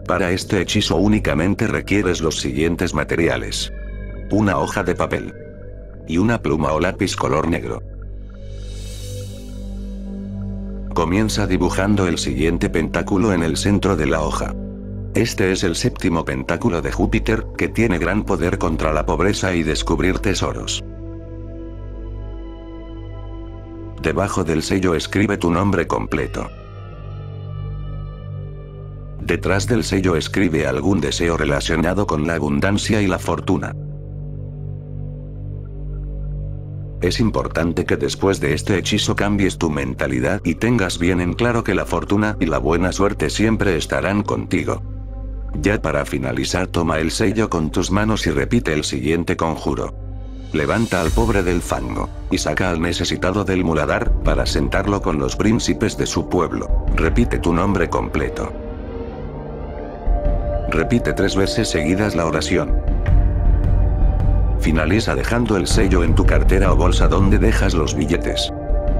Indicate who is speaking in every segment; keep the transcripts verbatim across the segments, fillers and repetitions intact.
Speaker 1: Para este hechizo únicamente requieres los siguientes materiales. Una hoja de papel. Y una pluma o lápiz color negro. Comienza dibujando el siguiente pentáculo en el centro de la hoja. Este es el séptimo pentáculo de Júpiter, que tiene gran poder contra la pobreza y descubrir tesoros. Debajo del sello escribe tu nombre completo. Detrás del sello escribe algún deseo relacionado con la abundancia y la fortuna. Es importante que después de este hechizo cambies tu mentalidad y tengas bien en claro que la fortuna y la buena suerte siempre estarán contigo. Ya para finalizar, toma el sello con tus manos y repite el siguiente conjuro. Levanta al pobre del fango, y saca al necesitado del muladar, para sentarlo con los príncipes de su pueblo. Repite tu nombre completo. Repite tres veces seguidas la oración. Finaliza dejando el sello en tu cartera o bolsa donde dejas los billetes.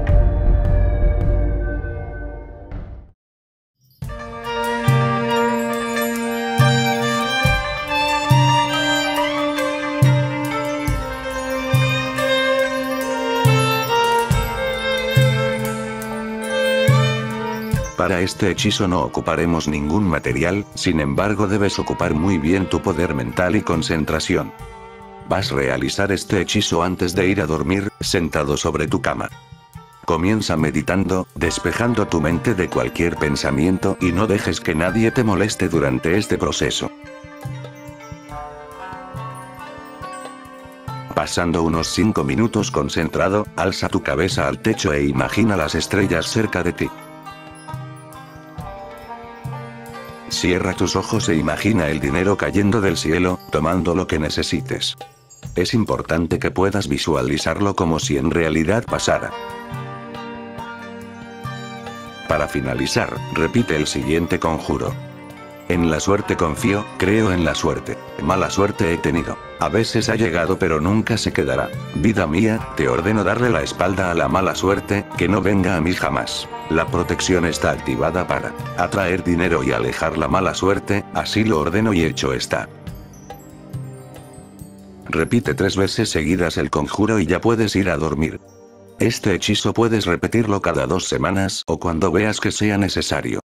Speaker 1: Para este hechizo no ocuparemos ningún material, sin embargo debes ocupar muy bien tu poder mental y concentración. Vas a realizar este hechizo antes de ir a dormir, sentado sobre tu cama. Comienza meditando, despejando tu mente de cualquier pensamiento y no dejes que nadie te moleste durante este proceso. Pasando unos cinco minutos concentrado, alza tu cabeza al techo e imagina las estrellas cerca de ti. Cierra tus ojos e imagina el dinero cayendo del cielo, tomando lo que necesites. Es importante que puedas visualizarlo como si en realidad pasara. Para finalizar, repite el siguiente conjuro. En la suerte confío, creo en la suerte. Mala suerte he tenido. A veces ha llegado pero nunca se quedará. Vida mía, te ordeno darle la espalda a la mala suerte, que no venga a mí jamás. La protección está activada para atraer dinero y alejar la mala suerte, así lo ordeno y hecho está. Repite tres veces seguidas el conjuro y ya puedes ir a dormir. Este hechizo puedes repetirlo cada dos semanas o cuando veas que sea necesario.